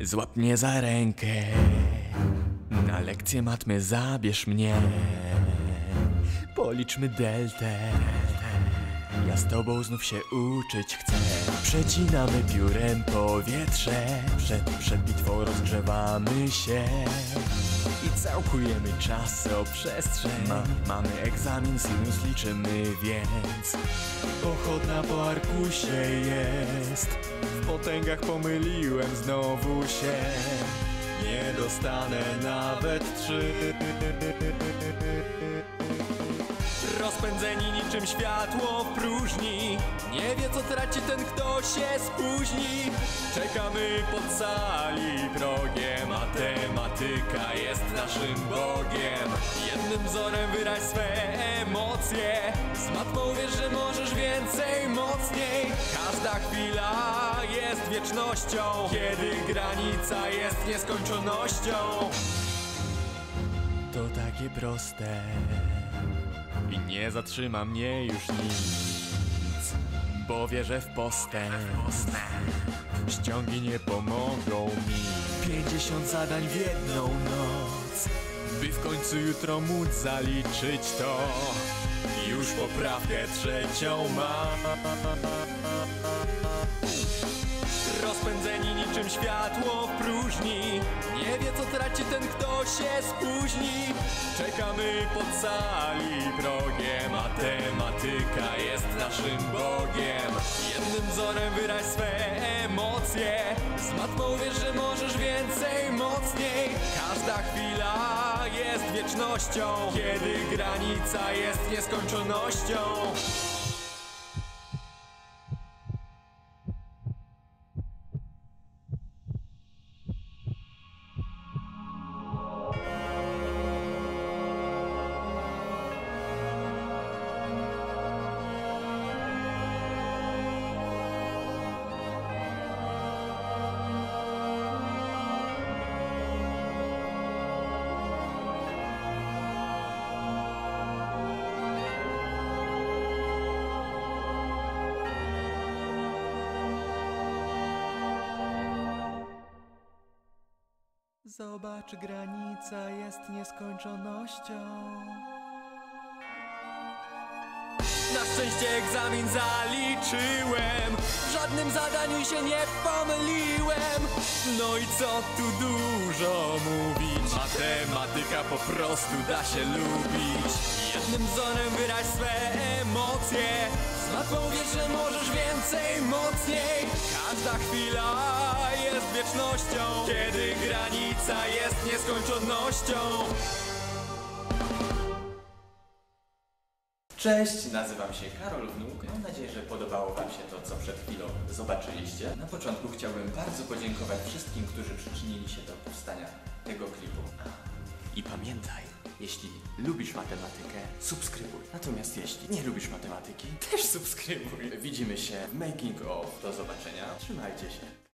Złap mnie za rękę, na lekcję matmy zabierz mnie. Policzmy deltę, ja z tobą znów się uczyć chcę. Przecinamy piórem powietrze, przed bitwą rozgrzewamy się i całkujemy czasoprzestrzeń. Mamy egzamin, sinus liczymy, więc pochodna po arkusie jest. W potęgach pomyliłem znowu się, nie dostanę nawet 3. Rozpędzeni niczym światło w próżni, nie wie co traci ten, kto się spóźni. Czekamy pod sali progiem, matematyka jest naszym Bogiem. Jednym wzorem wyraź swe emocje, z matmą wiesz, że możesz więcej, mocniej. Każda chwila jest wiecznością, kiedy granica jest nieskończonością. To takie proste i nie zatrzyma mnie już nic, bo wierzę w postęp. Ściągi nie pomogą mi, 50 zadań w jedną noc, by w końcu jutro móc zaliczyć to. Już poprawkę 3 mam. Rozpędzeni niczym światło w próżni, nie wie co traci ten, kto się spóźni. Czekamy pod sali progiem, matematyka jest naszym Bogiem. Jednym wzorem wyraź swe emocje, z matmą wiesz, że możesz więcej, mocniej. Każda chwila jest wiecznością, kiedy granica jest nieskończonością. Zobacz, granica jest nieskończonością. Na szczęście egzamin zaliczyłem, w żadnym zadaniu się nie pomyliłem. No i co tu dużo mówić, matematyka po prostu da się lubić. Jednym wzorem wyraź swe emocje, z matmą wiesz, że możesz więcej, mocniej. Każda chwila jest wiecznością, kiedy granica jest nieskończonością. Cześć, nazywam się Karol Wnuk. Mam nadzieję, że podobało Wam się to, co przed chwilą zobaczyliście. Na początku chciałbym bardzo podziękować wszystkim, którzy przyczynili się do powstania tego klipu. I pamiętaj, jeśli lubisz matematykę, subskrybuj. Natomiast jeśli nie lubisz matematyki, też subskrybuj. Widzimy się w making of. Do zobaczenia. Trzymajcie się.